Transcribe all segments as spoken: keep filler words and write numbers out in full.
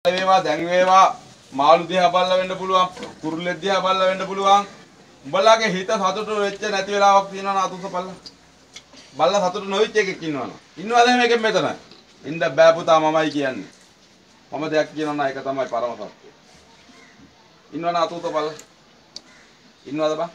වේවා දැන් වේවා මාළු දිහා බලලා වෙන්න පුළුවන් කුරුල්ලෙක් දිහා බලලා වෙන්න පුළුවන් උඹලාගේ හිත සතුටු වෙච්ච නැති වෙලාවක් තියෙනවනේ අතුස බලලා බලලා සතුටු නොවිච්ච එකෙක් ඉන්නවනේ ඉන්නවද එහෙම එකෙක් මෙතන ඉන්න බෑ පුතා මමයි කියන්නේ මම දෙයක් කියනවා නම් ඒක තමයි පරම සත්‍යය ඉන්නවනේ අතුස බලලා ඉන්නවද බා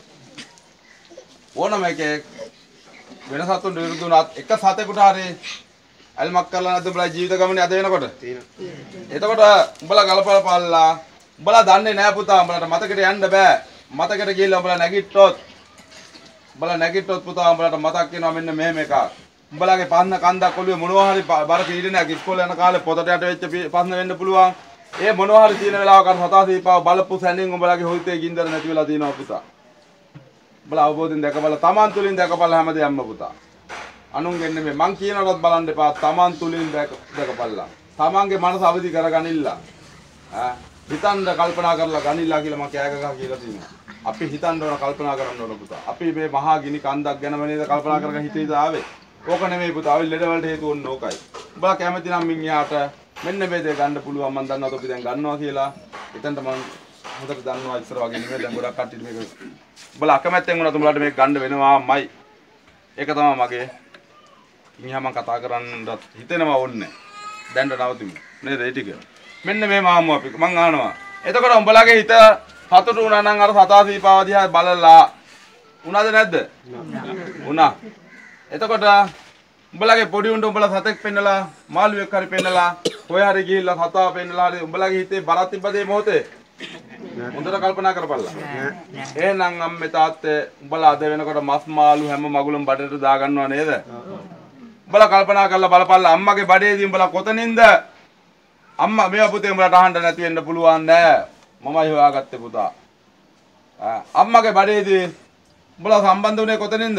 ඕනම එකෙක් වෙන සතුන් විරුද්ධ උනත් එක සතෙකුට හරි අල්මක් කරලා නැද්ද උඹලා ජීවිත ගමනේ අද වෙනකොට තියෙනවා එතකොට උඹලා ගලපලා පාල්ලා උඹලා දන්නේ නෑ පුතා උඹලට මතකෙට යන්න බෑ මතකෙට ගිහිල්ලා උඹලා නැගිට්ටොත් උඹලා නැගිට්ටොත් පුතා උඹලට මතක් වෙනවා මෙන්න මෙහෙම එකක් උඹලාගේ පන්න කන්දක් ඔළුවේ මොනවා හරි බර පීඩනයක් ඉස්කෝලේ යන කාලේ පොතට යට වෙච්ච පස්න වෙන්න පුළුවන් ඒ මොනවා හරි තියෙන වෙලාවක අර සතා දීපාව බලපු සැනින් උඹලාගේ හොයිතේ ගින්දර නැති වෙලා තියෙනවා පුතා උඹලා අවබෝධයෙන් දැකබල තමන් තුලින් දැකබල හැමදේම පුතා අනුන්ගෙන් නෙමෙයි මං කියනවත් බලන්න එපා තමන් තුලින් දැක දැකපල්ලා තමන්ගේ මනස අවදි කරගනින්න ඈ හිතන්න කල්පනා කරලා ගනිලා කියලා මම කෑ ගහලා කියලා තියෙනවා අපි හිතන්න ඕන කල්පනා කරන්න ඕන පුතා අපි මේ මහා ගිනි කන්දක් ගැන නේද කල්පනා කරගෙන හිතේද ආවේ ඕක නෙමෙයි පුතා අපි ලෙඩ වලට හේතු වුණ ඕකයි උඹලා කැමති නම් මින් යාට මෙන්න මේ දේ ගන්න පුළුවන් මම දන්නවා අපි දැන් ගන්නවා කියලා එතනට මම හොඳට දන්නවා ඉස්සර වගේ නෙමෙයි දැන් ගොඩක් කට්ටියට මේක උඹලා අකමැත්තෙන් වුණත් උඹලාට මේක ගන්න වෙනවාමයි ඒක තමයි මගේ ඉන්හා මම කතා කරන්නත් හිතෙනවා ඕන්නේ දැන්ට නවතිමු නේද ඒ ටික මෙන්න මේ මාමු අපි මං අහනවා එතකොට උඹලාගේ හිත සතුටු වුණා නම් අර සතා දීපාව දිහා බලලා උනාද නැද්ද උනා එතකොට උඹලාගේ පොඩි උන්ට උඹලා සතෙක් පෙන්නලා මාළුවෙක් හරි පෙන්නලා කොහේ හරි ගිහිල්ලා සතා පෙන්නලා හරි උඹලාගේ හිතේ බරක් තිබ්බදේ මොහොතේ හොඳට කල්පනා කරපල්ලා එහෙනම් අම්මේ තාත්තේ උඹලා අද වෙනකොට මස් මාළු හැම මගුලම බඩට දා ගන්නව නේද උඹලා කල්පනා කරලා බලපල්ලා අම්මගේ බඩේදී උඹලා කොතනින්ද අම්මා මේව පුතේ උඹලට අහන්න නැති වෙන්න පුළුවන් නෑ මමයි හොයාගත්තේ පුතා අම්මගේ බඩේදී උඹලා සම්බන්ධ වුණේ කොතනින්ද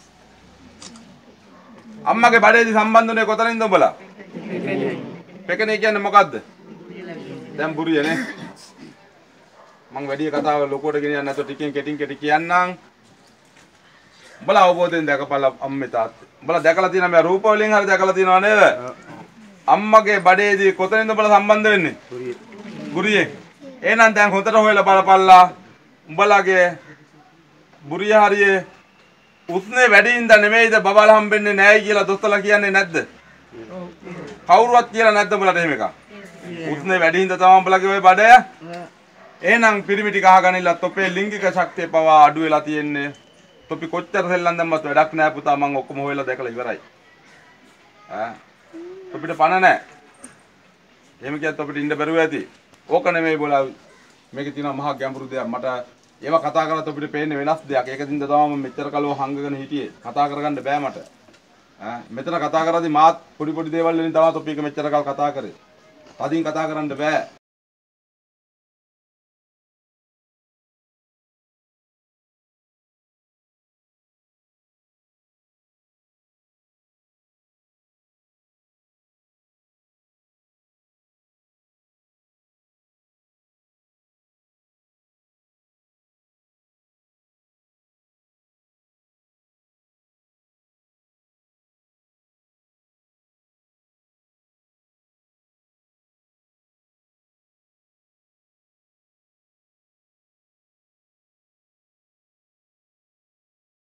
අම්මගේ බඩේදී සම්බන්ධ වුණේ කොතනින්ද උඹලා පෙකනේ කියන්නේ මොකද්ද දැන් බුරියනේ මම වැඩි කතාව ලොකුවට ගෙනියන්න නැතුව ටිකෙන් කෙටින් කෙටි කියන්නම් උඹලා අවබෝධයෙන් දැකපල්ලා අම්මේ තාත්තේ උඹලා දැකලා තියෙනවා මේ රූප වලින් හරි දැකලා තියෙනව නේද අම්මගේ බඩේදී කොතනින්ද උඹලා සම්බන්ධ වෙන්නේ බුරියේ එහෙනම් දැන් හොඳට හොයලා බලපල්ලා උඹලාගේ බුරිය හරියේ උස්නේ වැඩි ඉඳ නෙමෙයිද බබාලා හම්බෙන්නේ නැයි කියලා දොස්තරලා කියන්නේ නැද්ද කවුරුවත් කියලා නැද්ද උඹලට එහෙම එකක් උස්නේ වැඩි ඉඳ තමයි උඹලාගේ ওই බඩය එහෙනම් පිරිමි ටික අහගනින්න තොපේ ලිංගික ශක්තිය පවා අඩු වෙලා තියෙන්නේ තොපි කොච්චර සෙල්ලම් දැම්මත් වැඩක් නැහැ පුතා මම ඔක්කොම හොයලා දැකලා ඉවරයි ඈ තොපිට පණ නැහැ එහෙම කියත් තොපිට ඉන්න බැරුව ඇති ඕක නෙමෙයි බෝලා මේකේ තියෙන මහා ගැඹුරු දෙයක් මට ඒවා කතා කරලා තොපිට පේන්නේ වෙනස් දෙයක් ඒකකින්ද තමයි මම මෙච්චර කලව හංගගෙන හිටියේ කතා කරගන්න බෑ මට ඈ මෙතන කතා කරද්දි මාත් පොඩි පොඩි දේවල් වලින් තමයි තොපි එක මෙච්චර කල් කතා කරේ තදින් කතා කරන්න බෑ